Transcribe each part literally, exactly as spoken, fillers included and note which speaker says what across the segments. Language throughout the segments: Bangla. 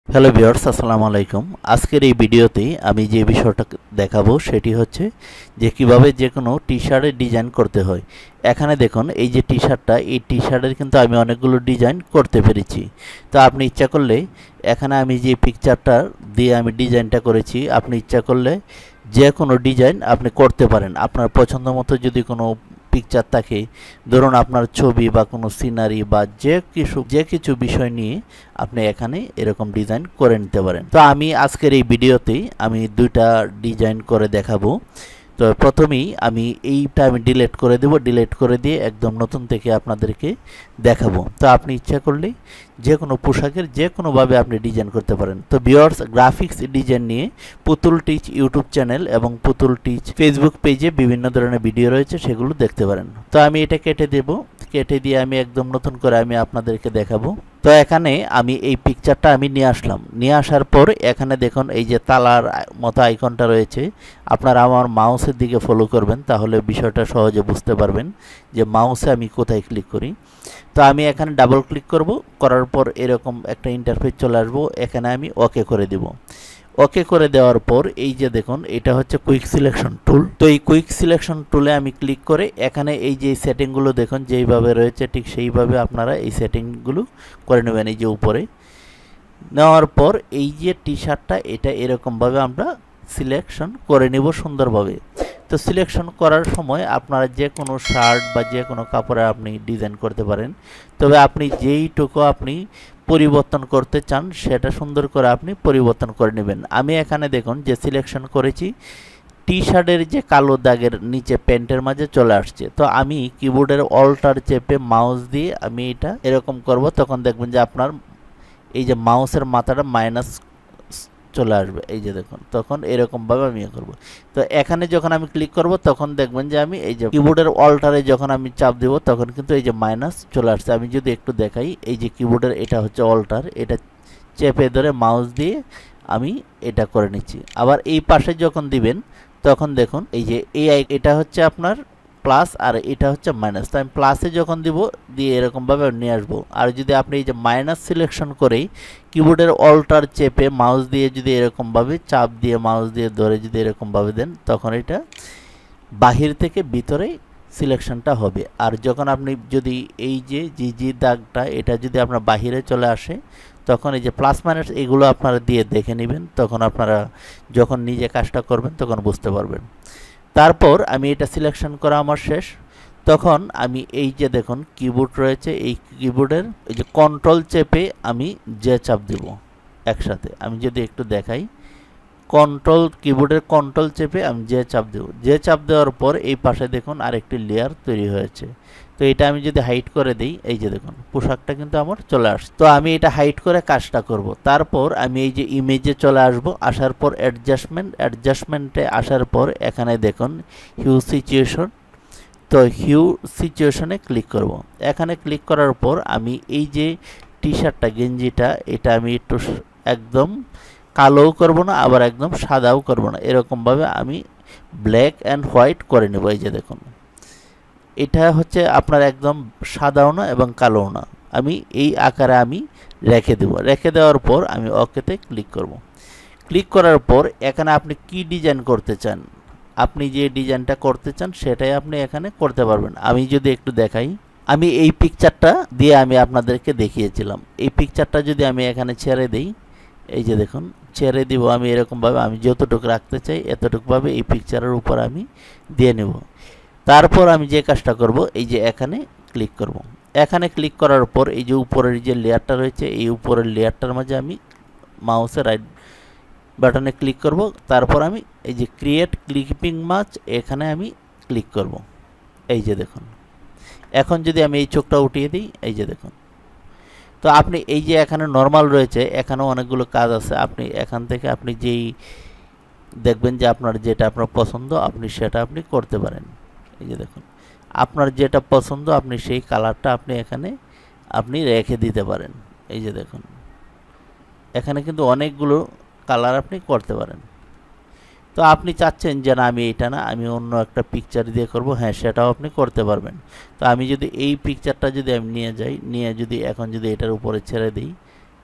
Speaker 1: হ্যালো ভিউয়ার্স, আসসালামু আলাইকুম। আজকের এই ভিডিওতে আমি যে বিষয়টা দেখাবো সেটি হচ্ছে যে কিভাবে যে কোনো টি শার্টের ডিজাইন করতে হয়। এখানে দেখুন, এই যে টি শার্টটা, এই টি শার্টের কিন্তু আমি অনেকগুলো ডিজাইন করতে পেরেছি। তো আপনি ইচ্ছা করলে এখানে আমি যে পিকচারটা দিয়ে আমি ডিজাইনটা করেছি, আপনি ইচ্ছা করলে যে কোনো ডিজাইন আপনি করতে পারেন। আপনার পছন্দ মতো যদি কোনো পিকচার থাকে, ধরুন আপনার ছবি বা কোনো সিনারি বা যে কিছু যে কিছু বিষয় নিয়ে আপনি এখানে এরকম ডিজাইন করে নিতে পারেন। তো আমি আজকের এই ভিডিওতে আমি দুইটা ডিজাইন করে দেখাবো। তো প্রথমেই আমি এইটা আমি ডিলিট করে দেব, ডিলিট করে দিয়ে একদম নতুন থেকে আপনাদেরকে দেখাবো। তো আপনি ইচ্ছা করলে যে কোনো পোশাকের যে কোনোভাবে আপনি ডিজাইন করতে পারেন। তো ভিউয়ার্স, গ্রাফিক্স ডিজাইন নিয়ে পুতুল টিচ ইউটিউব চ্যানেল এবং পুতুল টিচ ফেসবুক পেজে বিভিন্ন ধরনের ভিডিও রয়েছে, সেগুলো দেখতে পারেন। তো আমি এটা কেটে দেব, কেটে দিয়ে আমি একদম নতুন করে আমি আপনাদেরকে দেখাবো। তো এখানে আমি এই পিকচারটা আমি নিয়ে আসলাম, নিয়ে আসার পর এখানে দেখুন এই যে তালার মতো আইকনটা রয়েছে, আপনারা আমার মাউসের দিকে ফলো করবেন, তাহলে বিষয়টা সহজে বুঝতে পারবেন যে মাউসে আমি কোথায় ক্লিক করি। তো আমি এখানে ডাবল ক্লিক করব, করার পর এরকম একটা ইন্টারফেস চলে আসবো, এখানে আমি ওকে করে দেব। ওকে করে দেওয়ার পর এই যে দেখুন, এটা হচ্ছে কুইক সিলেকশন টুল। তো এই কুইক সিলেকশন টুলে আমি ক্লিক করে এখানে এই যে সেটিংগুলো দেখুন যেইভাবে রয়েছে ঠিক সেইভাবে আপনারা এই সেটিংগুলো করে নেবেন। এই যে উপরে নেওয়ার পর এই যে টি শার্টটা, এটা এরকমভাবে আমরা সিলেকশন করে নেব সুন্দরভাবে। তো সিলেকশন করার সময় আপনারা যে কোনো শার্ট বা যে কোনো কাপড়ে আপনি ডিজাইন করতে পারেন, তবে আপনি যেইটুকু আপনি পরিবর্তন করতে চান সেটা সুন্দর করে আপনি পরিবর্তন করে নেবেন। আমি এখানে দেখুন যে সিলেকশন করেছি, টি শার্টের যে কালো দাগের নিচে প্যান্টের মাঝে চলে আসছে। তো আমি কিবোর্ডের অল্টার চেপে মাউস দিয়ে আমি এটা এরকম করব, তখন দেখবেন যে আপনার এই যে মাউসের মাথাটা মাইনাস চলে আসবে। এই যে দেখুন, তখন এরকমভাবে আমি ইয়ে করবো। তো এখানে যখন আমি ক্লিক করব তখন দেখবেন যে আমি এই যে কিবোর্ডের অল্টারে যখন আমি চাপ দেব তখন কিন্তু এই যে মাইনাস চলে আসছে। আমি যদি একটু দেখাই, এই যে কিবোর্ডের এটা হচ্ছে অল্টার, এটা চেপে ধরে মাউস দিয়ে আমি এটা করে নিচ্ছি। আবার এই পাশে যখন দিবেন তখন দেখুন এই যে এই এটা হচ্ছে আপনার প্লাস আর এটা হচ্ছে মাইনাস। তো আমি প্লাসে যখন দিব দিয়ে এরকমভাবে নিয়ে আসবো। আর যদি আপনি এই যে মাইনাস সিলেকশন করেই কিবোর্ডের অল্টার চেপে মাউস দিয়ে যদি এরকমভাবে চাপ দিয়ে মাউস দিয়ে ধরে যদি এরকমভাবে দেন তখন এটা বাহির থেকে ভিতরে সিলেকশনটা হবে। আর যখন আপনি যদি এই যে জি জি দাগটা এটা যদি আপনার বাহিরে চলে আসে তখন এই যে প্লাস মাইনাস এগুলো আপনারা দিয়ে দেখে নেবেন, তখন আপনারা যখন নিজে কাজটা করবেন তখন বুঝতে পারবেন। তারপর আমি এটা সিলেকশন করা আমার শেষ, তখন আমি এই যে দেখুন কিবোর্ড রয়েছে, এই কিবোর্ডের এই যে কন্ট্রোল চেপে আমি যে চাপ দেব একসাথে। আমি যদি একটু দেখাই, কন্ট্রোল কিবোর্ডের কন্ট্রোল চেপে আমি যে চাপ দেব, যে চাপ দেওয়ার পর এই পাশে দেখুন আরেকটি লেয়ার তৈরি হয়েছে। তো এটা আমি যদি হাইড করে দিই, এই যে দেখুন পোশাকটা কিন্তু আমার চলে আসছে। তো আমি এটা হাইড করে কাজটা করব। তারপর আমি এই যে ইমেজে চলে আসব, আসার পর অ্যাডজাস্টমেন্ট, অ্যাডজাস্টমেন্টে আসার পর এখানে দেখুন হিউ সিচুয়েশন। তো হিউ সিচুয়েশনে ক্লিক করব। এখানে ক্লিক করার পর আমি এই যে টি শার্টটা গেঞ্জিটা এটা আমি একটু একদম কালোও করব না আবার একদম সাদাও করব না, এরকমভাবে আমি ব্ল্যাক অ্যান্ড হোয়াইট করে নেব। এই যে দেখুন এটা হচ্ছে আপনার একদম সাদাও না এবং কালোও না, আমি এই আকারে আমি রেখে দেব। রেখে দেওয়ার পর আমি ওকেতে ক্লিক করব। ক্লিক করার পর এখানে আপনি কি ডিজাইন করতে চান, আপনি যে ডিজাইনটা করতে চান সেটাই আপনি এখানে করতে পারবেন। আমি যদি একটু দেখাই, আমি এই পিকচারটা দিয়ে আমি আপনাদেরকে দেখিয়েছিলাম, এই পিকচারটা যদি আমি এখানে ছেড়ে দিই, এই যে দেখুন ছেড়ে দিব আমি এরকমভাবে, আমি যতটুকু রাখতে চাই এতটুকুভাবে এই পিকচারের উপর আমি দিয়ে নেব। তারপর আমি যে কাজটা করব, এই যে এখানে ক্লিক করব। এখানে ক্লিক করার পর এই যে উপরের যে লেয়ারটা রয়েছে এই উপরের লেয়ারটার মাঝে আমি মাউসের রাইট বাটনে ক্লিক করব। তারপর আমি এই যে ক্রিয়েট ক্লিপিং মাছ এখানে আমি ক্লিক করব। এই যে দেখুন এখন যদি আমি এই চোখটা উঠিয়ে দিই, এই যে দেখুন। তো আপনি এই যে এখানে নরমাল রয়েছে, এখানেও অনেকগুলো কাজ আছে, আপনি এখান থেকে আপনি যেই দেখবেন যে আপনার যেটা আপনার পছন্দ আপনি সেটা আপনি করতে পারেন। এই যে দেখুন আপনার যেটা পছন্দ আপনি সেই কালারটা আপনি এখানে আপনি রেখে দিতে পারেন। এই যে দেখুন এখানে কিন্তু অনেকগুলো কালার আপনি করতে পারেন। তো আপনি চাচ্ছেন যে না আমি এটা না আমি অন্য একটা পিকচার দিয়ে করব, হ্যাঁ সেটাও আপনি করতে পারবেন। তো আমি যদি এই পিকচারটা যদি আমি নিয়ে যাই, নিয়ে যদি এখন যদি এটার উপরে ছেড়ে দিই,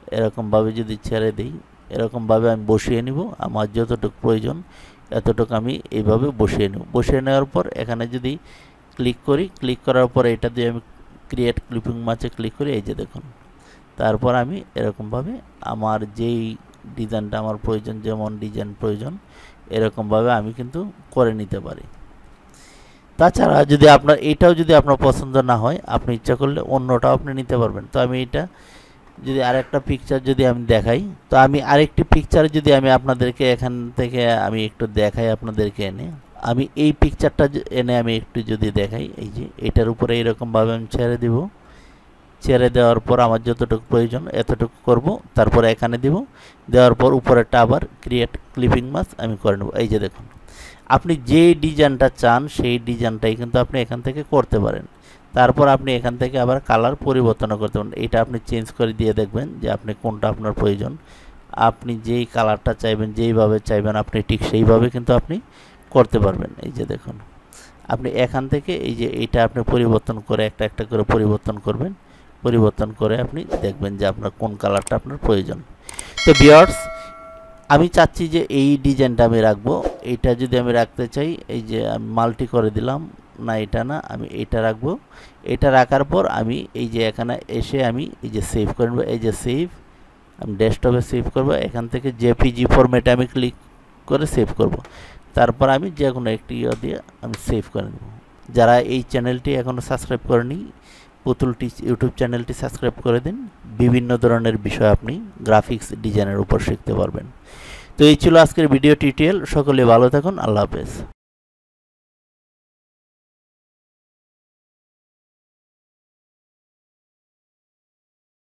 Speaker 1: এরকমভাবে যদি ছেড়ে দিই, এরকমভাবে আমি বসিয়ে নিব। আমার যতটুকু প্রয়োজন এতটুকু আমি এইভাবে বসিয়ে নেব। বসিয়ে নেওয়ার পর এখানে যদি ক্লিক করি, ক্লিক করার পর এটা দিয়ে আমি ক্রিয়েট ক্লিপিং মাঝে ক্লিক করি, এই যে দেখুন। তারপর আমি এরকমভাবে আমার যেই ডিজাইনটা আমার প্রয়োজন, যেমন ডিজাইন প্রয়োজন এরকমভাবে আমি কিন্তু করে নিতে পারি। তাছাড়া যদি আপনার এটাও যদি আপনার পছন্দ না হয়, আপনি ইচ্ছা করলে অন্যটাও আপনি নিতে পারবেন। তো আমি এটা যদি আরেকটা পিকচার যদি আমি দেখাই, তো আমি আরেকটি পিকচার যদি আমি আপনাদেরকে এখান থেকে আমি একটু দেখাই আপনাদেরকে এনে, আমি এই পিকচারটা এনে আমি একটু যদি দেখাই, এই যে এটার উপরে এরকমভাবে আমি ছেড়ে দিব। ছেড়ে দেওয়ার পর আমার যতটুকু প্রয়োজন এতটুকু করব, তারপরে এখানে দিব। দেওয়ার পর উপরেরটা আবার ক্রিয়েট ক্লিপিং মাস্ক আমি করে নেব। এই যে দেখুন, আপনি যে ডিজাইনটা চান সেই ডিজাইনটাই কিন্তু আপনি এখান থেকে করতে পারেন। তারপর আপনি এখান থেকে আবার কালার পরিবর্তন করতে পারেন। এটা আপনি চেঞ্জ করে দিয়ে দেখবেন যে আপনি কোনটা আপনার প্রয়োজন। আপনি যেই কালারটা চাইবেন, যেইভাবে চাইবেন আপনি ঠিক সেইভাবে কিন্তু আপনি করতে পারবেন। এই যে দেখুন, আপনি এখান থেকে এই যে এটা আপনি পরিবর্তন করে একটা একটা করে পরিবর্তন করবেন। পরিবর্তন করে আপনি দেখবেন যে আপনার কোন কালারটা আপনার প্রয়োজন। তো ভিউয়ার্স, আমি চাচ্ছি যে এই ডিজাইনটা আমি রাখবো। এইটা যদি আমি রাখতে চাই, এই যে আমি মাল্টি করে দিলাম, না এটা না, আমি এটা রাখবো। এটা রাখার পর আমি এই যে এখানে এসে আমি এই যে সেভ করে নেব। এই যে সেভ, আমি ডেস্কটপে সেভ করব। এখান থেকে জেপিজি ফরম্যাটে আমি ক্লিক করে সেভ করব। তারপর আমি যে কোনো একটি ইয়ে দিয়ে আমি সেভ করে নেব। যারা এই চ্যানেলটি এখনও সাবস্ক্রাইব করেনি, পুতুল টিচ ইউটিউব চ্যানেলটি সাবস্ক্রাইব করে দিন। বিভিন্ন ধরনের বিষয় আপনি গ্রাফিক্স ডিজাইনের উপর শিখতে পারবেন। তো এই ছিল আজকের ভিডিও টিউটোরিয়াল। সকলে ভালো থাকুন। আল্লাহ হাফেজ।